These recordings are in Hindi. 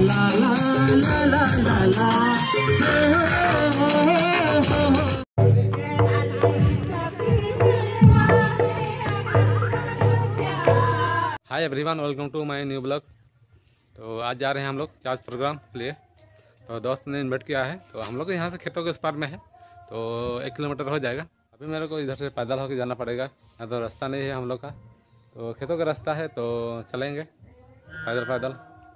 Hi everyone, welcome to my new blog. तो आज जा रहे हैं हम लोग चार्ज प्रोग्राम के लिए। तो दोस्त ने इन्वाइट किया है। तो हम लोग यहाँ से खेतों के उस पार में है, तो 1 किलोमीटर हो जाएगा। अभी मेरे को इधर से पैदल होकर जाना पड़ेगा, यहाँ तो रास्ता नहीं है हम लोग का। तो खेतों का रास्ता है, तो चलेंगे पैदल पैदल।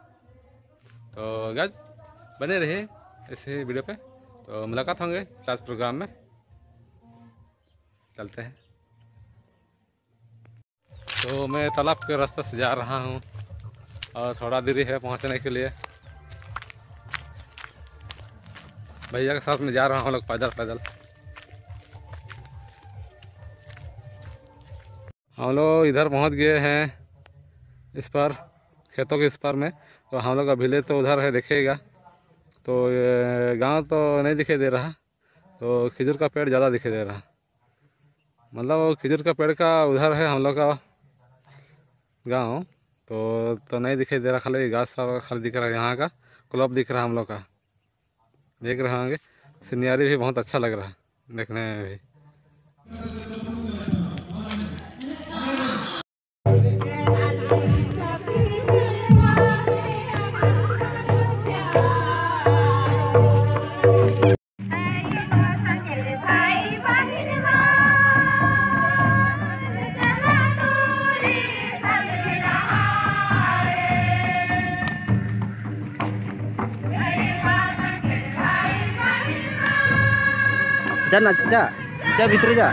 तो गाइस बने रहिए इसी वीडियो पे। तो मुलाकात होंगे चार्ज प्रोग्राम में। चलते हैं। तो मैं तालाब के रास्ते से जा रहा हूँ और थोड़ा देरी है पहुँचने के लिए। भैया के साथ में जा रहा हूँ लोग पैदल पैदल। हम लोग इधर पहुँच गए हैं इस पर, खेतों के इस पर में। तो हम लोग का विलेज तो उधर है, दिखेगा। तो गांव तो नहीं दिखाई दे रहा, तो खजूर का पेड़ ज़्यादा दिखाई दे रहा। मतलब खजूर का पेड़ का उधर है हम लोग का गांव। तो नहीं दिखाई दे रहा, खाली घास सा खाली दिख रहा है। यहाँ का क्लब दिख रहा है हम लोग का, देख रहे होंगे। सीनरी भी बहुत अच्छा लग रहा है देखने में भी। जा ना, जा जा भीतर जा।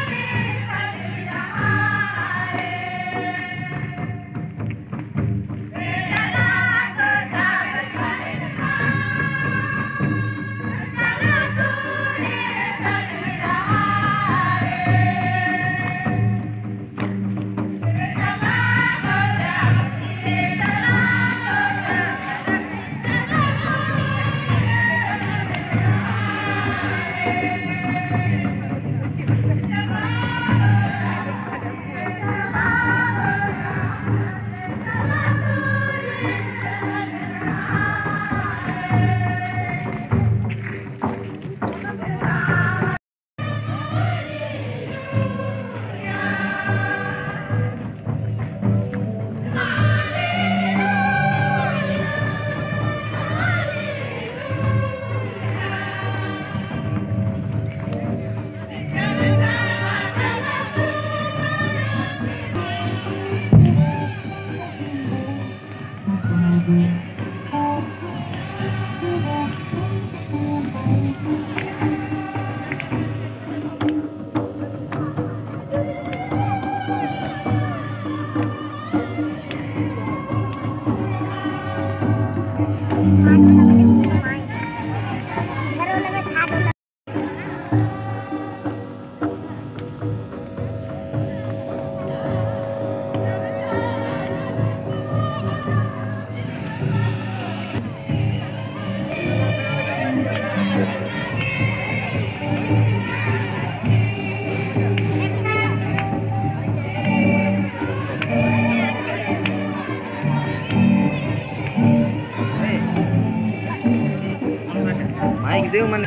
देव मन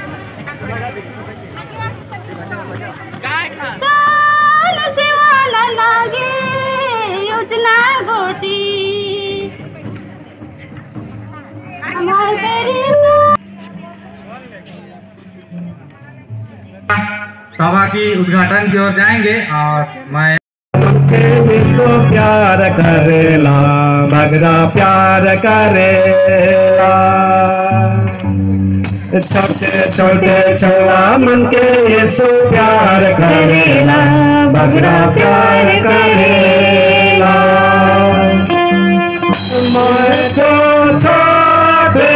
साल सेवाला लागे योजना गोटी सभा की उद्घाटन की ओर जाएंगे। और मैं विश्व प्यार करेला, भगरा प्यार करेला। छोटे छोटे छोड़ा मन के यीशु प्यार करेला, भगरा प्यार करेला। मैं तो छोटे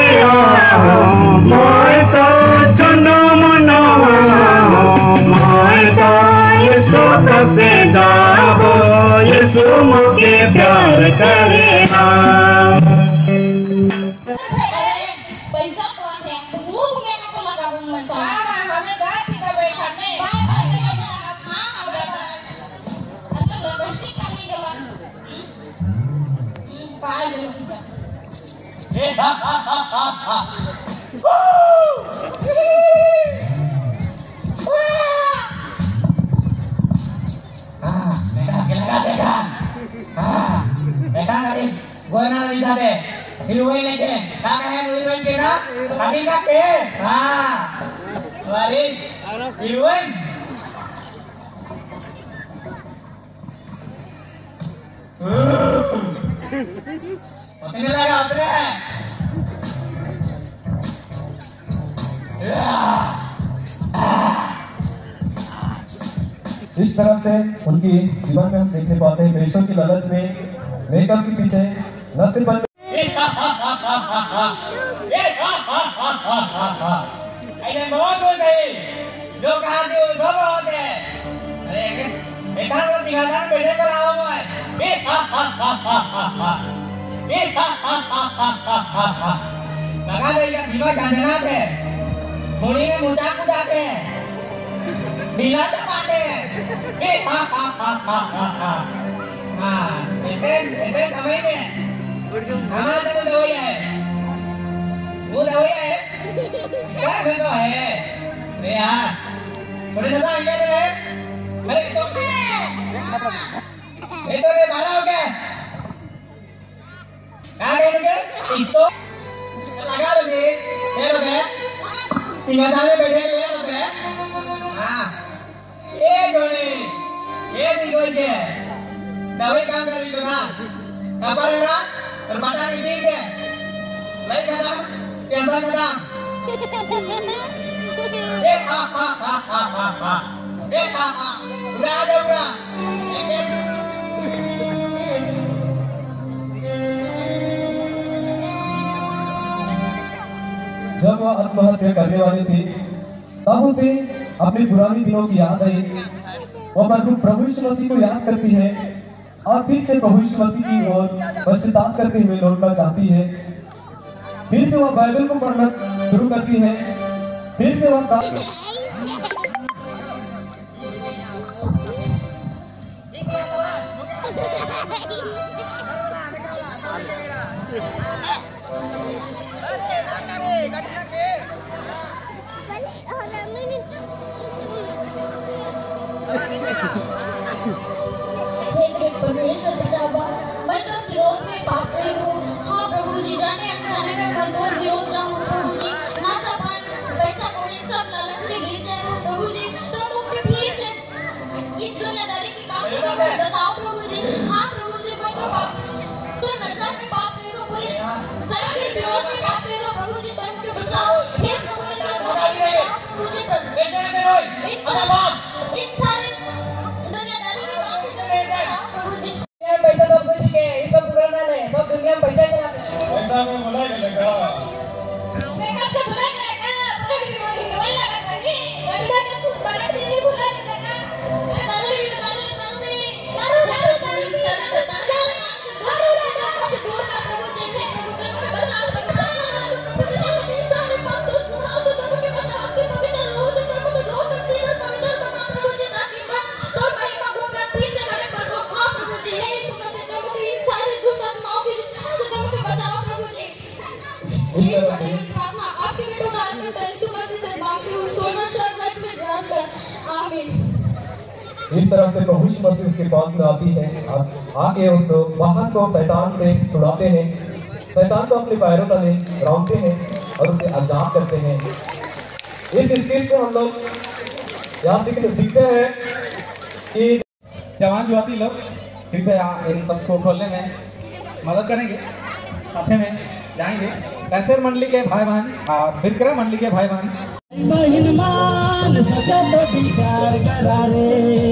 मैं तो जन्म मैं तो यीशु से जाबो, यीशु मुझे प्यार करेला। Gue na bisa deh, hiruin lagi, kakek hiruin kita, kaki kakek, balik, hiruin. Ini lagi apa इस तरह से उनकी जीवन में हम देखने पाते हैं पैसों की लालच में मेकअप के पीछे न सिर्फ ऐसे बहुत हो गई जो कहा थे वो सब होते हैं अरे बेटा को सिंहासन बैठे कर आओ मैं लगा देगा दीवा जानना है होली में मुझा कुदाते हैं बिना चपाते हैं ऐसे समय में हमारे को दवाई है वो दवाई है क्या फिर तो है रे यार थोड़े ज़्यादा आगे दे रहे अरे ये तो रे बाला हो गया क्या करेंगे इसको लगा लोगे ये लोगे सिंहासन में बैठे ये लोगे हाँ ये जोड़ी ये दिखो ये दवाई काम कर रही तो ना apa era berbadan ini ke baik kadang biasa kadang udah ada udah जब वह आत्महत्या करने वाली थी तब उसे अपने पुरानी दिनों की याद आई और प्रभु यीशु मसीह को याद करती है और फिर से प्रभु यीशु मसीह की ओर पश्चाताप करते हुए लौटना चाहती है। फिर से वह बाइबल को पढ़ना शुरू करती है। फिर से वह परमेश्वर पिता मैं तो विरोध में पाप गई हूँ। हाँ प्रभु जी जाने अनजाने में मैं तो विरोध जाऊँ प्रभु जी ना सामान पैसा कौड़ी सब लालच में गिर जाए प्रभु जी तो मुझे प्लीज इस दुनियादारी की बात बताओ प्रभु जी। हाँ प्रभु जी मैं तो पाप तो नजर में पाप गई हूँ पूरे सब के विरोध में पाप गई हूँ प्रभु जी तो मुझे बचाओ हे प्रभु जी प्रभु जी इन सारे दुनियादारी की बात से बचाओ प्रभु जी। पैसा सब कुछ के ये सब करना ले सब दुनिया में पैसा चलाते हैं पैसा में भुला गया मेकअप से भुला गया बड़ी बड़ी रोई लगा कहीं बेटा का कुछ बड़ा चीज भुला गया मैं दारू भी दारू दूर का प्रभु जी से प्रभु तुम बचाओ प्रभु सारे पाप तो सुनाओ तो तुम के बचाओ के पवित्र रोज तुम को जो करते हैं पवित्र बना प्रभु जी ताकि तो मैं मांगू का फिर से करे प्रभु हां प्रभु जी हे यीशु मसीह तुम की सारी दुष्ट आत्माओं की से तुम के बचाओ प्रभु जी। ये छोटी प्रार्थना आपके बेटों का अर्पण कर यीशु मसीह से मांगती हूं सोना शरण में ध्यान कर आमीन। इस तरह से प्रभु यीशु मसीह उसके पास में आती है आके उस वाहन को शैतान से छुड़ाते हैं। शैतान को अपने पैरों तले रौंदते हैं और उसे आजाद करते हैं। इस स्किल को हम लोग यहाँ सीखते हैं कि जवान युवती लोग कृपया इन सबको खोलने में मदद करेंगे। साथे में जाएंगे कैसेर मंडली के भाई बहन और विक्रम मंडली के भाई बहन बहिन मान सकत विचार करा रे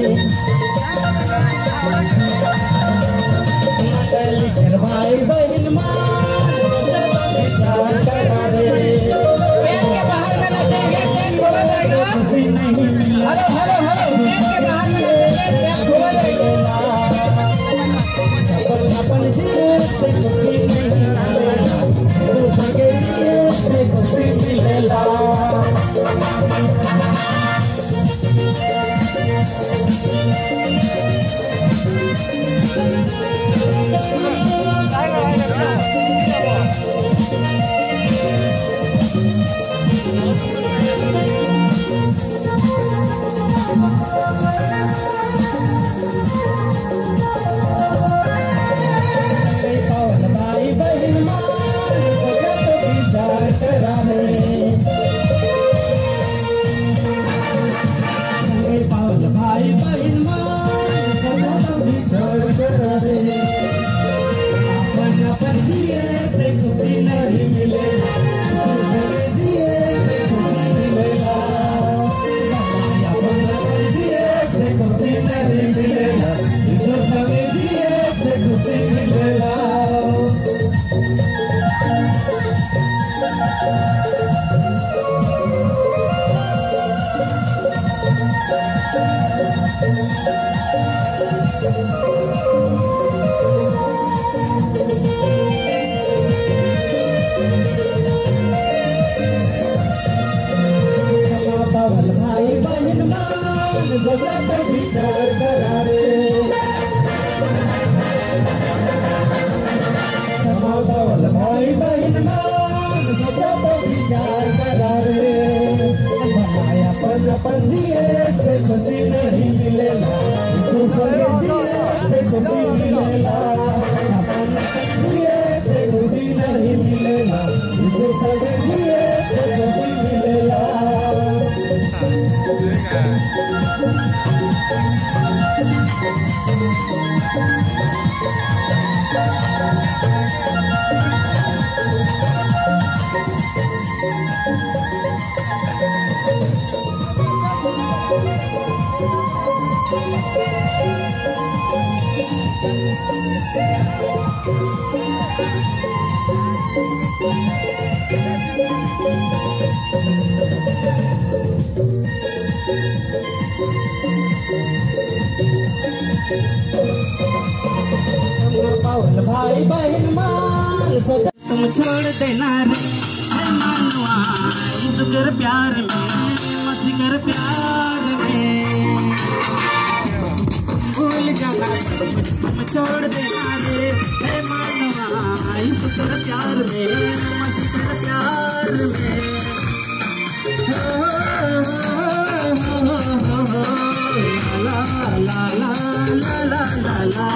लिखन भाई बहिन मान सकत विचार करा रे खुशी नहीं हेलो हेलो हेलो अपन जीवन से खुशी नहीं से खुशी मिलेला पावल भाई बहन मान जगत विचार करा रे पावल भाई बहन मान जगत विचार करा रे बनाया पर दिए से खुशी नहीं मिलेला दूसरे दिए से खुशी मिलेला दिए से खुशी नहीं मिलेला दूसरे दिए से खुशी मिलेला पावल भाई बहन मान तुम छोड़ देना रे मानवा इस कर प्यार में मस्ती कर प्यार में भूल जाना तुम छोड़ देना रे मानवा इस कर प्यार में मस्ती कर प्यार में ला ला ला ला ला ला ला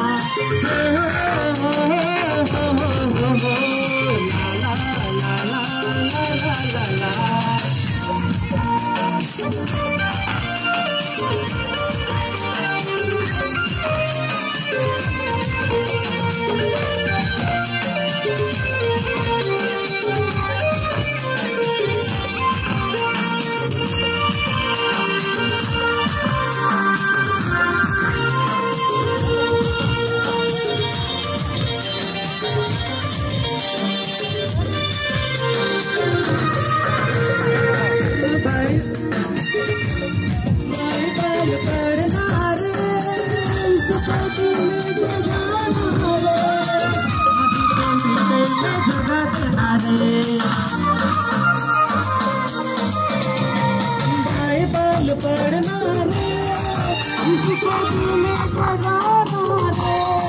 पढ़ना रे इसको में जगाना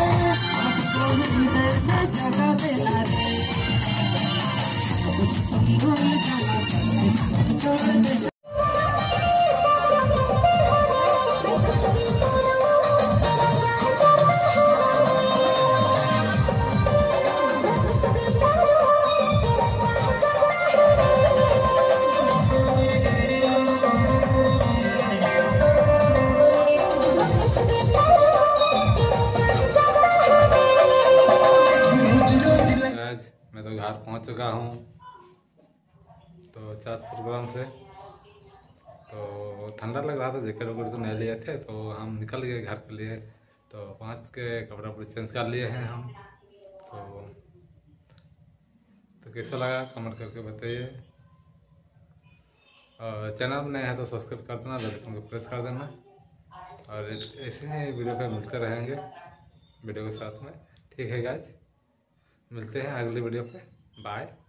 रे जगा देना रे मैं तो घर पहुंच चुका हूं तो चर्च प्रोग्राम से। तो ठंडा लग रहा था, जैकेट वगैरह तो नहीं लिए थे, तो हम निकल गए घर के लिए। तो पहुंच के कपड़ा वपड़ा चेंज कर लिए हैं हम। तो कैसा लगा कमेंट करके बताइए। चैनल में नए हैं तो सब्सक्राइब कर देना, बेल आइकन को प्रेस कर देना। और ऐसे ही वीडियो पे मिलते रहेंगे वीडियो के साथ में। ठीक है गाइस, मिलते हैं अगली वीडियो पे। बाय।